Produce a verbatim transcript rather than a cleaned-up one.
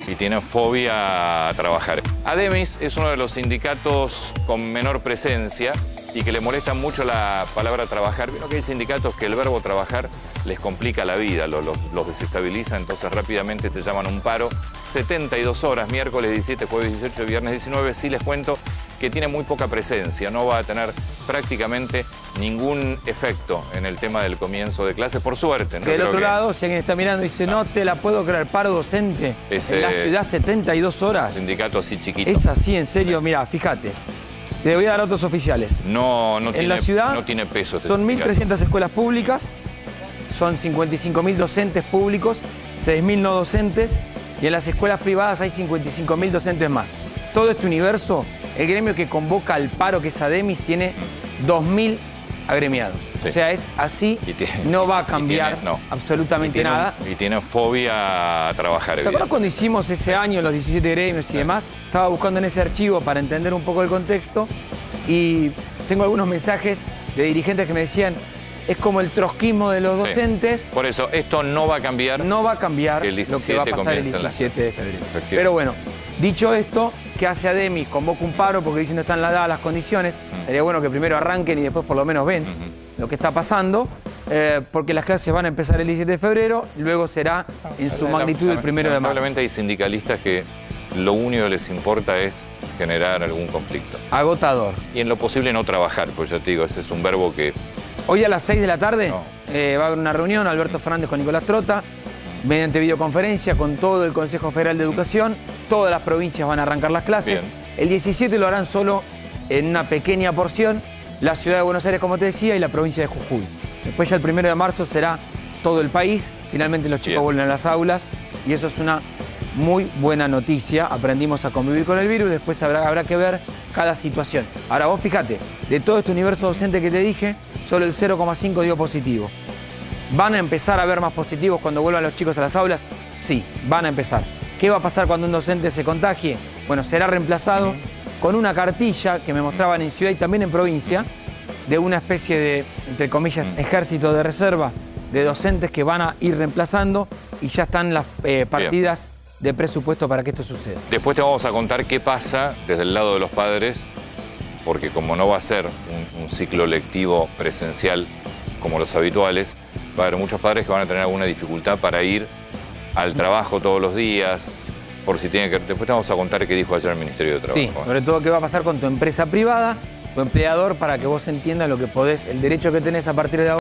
y tienen fobia a trabajar. Ademis es uno de los sindicatos con menor presencia y que le molesta mucho la palabra trabajar. Vieron que hay sindicatos que el verbo trabajar les complica la vida, los, los, los desestabiliza, entonces rápidamente te llaman a un paro. setenta y dos horas, miércoles diecisiete, jueves dieciocho, viernes diecinueve. Sí les cuento que tiene muy poca presencia, no va a tener prácticamente ningún efecto en el tema del comienzo de clase, por suerte. ¿No? Del Creo otro que... lado, si alguien está mirando y dice, no, no te la puedo creer, paro docente Ese... en la ciudad setenta y dos horas. Un sindicato así chiquito. Es así, en serio, mira, fíjate. Te voy a dar datos oficiales. No, no, en tiene, la ciudad no tiene peso. Este son sindicato. mil trescientas escuelas públicas, son cincuenta y cinco mil docentes públicos, seis mil no docentes, y en las escuelas privadas hay cincuenta y cinco mil docentes más. Todo este universo, el gremio que convoca al paro, que es Ademis, tiene dos mil agremiados. Sí. O sea, es así, tiene, no va a cambiar tiene, no. absolutamente y tiene, nada. Y tiene fobia a trabajar. ¿Te acuerdas cuando hicimos ese año, los diecisiete gremios y sí. demás? Estaba buscando en ese archivo para entender un poco el contexto y tengo algunos mensajes de dirigentes que me decían, es como el trotskismo de los docentes. Sí. Por eso, esto no va a cambiar. No va a cambiar el lo que va a pasar el diecisiete de febrero. Pero bueno, dicho esto, ¿qué hace Ademis? Convoca un paro porque dicen no están dadas las condiciones. Mm. Sería bueno que primero arranquen y después por lo menos ven mm-hmm. lo que está pasando, eh, porque las clases van a empezar el diecisiete de febrero, luego será en su la, magnitud la, el primero de marzo. Probablemente hay sindicalistas que lo único que les importa es generar algún conflicto. Agotador. Y en lo posible no trabajar, pues ya te digo, ese es un verbo que... Hoy a las seis de la tarde no. eh, va a haber una reunión, Alberto Fernández con Nicolás Trota, mediante videoconferencia con todo el Consejo Federal de Educación. Todas las provincias van a arrancar las clases. Bien. El diecisiete lo harán solo en una pequeña porción, la ciudad de Buenos Aires, como te decía, y la provincia de Jujuy. Después ya el primero de marzo será todo el país. Finalmente los chicos Bien. vuelven a las aulas y eso es una muy buena noticia. Aprendimos a convivir con el virus, después habrá, habrá que ver cada situación. Ahora vos fíjate, de todo este universo docente que te dije, solo el cero coma cinco dio positivo. ¿Van a empezar a ver más positivos cuando vuelvan los chicos a las aulas? Sí, van a empezar. ¿Qué va a pasar cuando un docente se contagie? Bueno, será reemplazado con una cartilla que me mostraban en ciudad y también en provincia, de una especie de, entre comillas, ejército de reserva de docentes que van a ir reemplazando y ya están las eh, partidas Bien. de presupuesto para que esto suceda. Después te vamos a contar qué pasa desde el lado de los padres, porque como no va a ser un, un ciclo lectivo presencial como los habituales, va a haber muchos padres que van a tener alguna dificultad para ir al trabajo todos los días, por si tienen que... Después te vamos a contar qué dijo ayer el Ministerio de Trabajo. Sí, sobre todo qué va a pasar con tu empresa privada, tu empleador, para que vos entiendas lo que podés, el derecho que tenés a partir de ahora.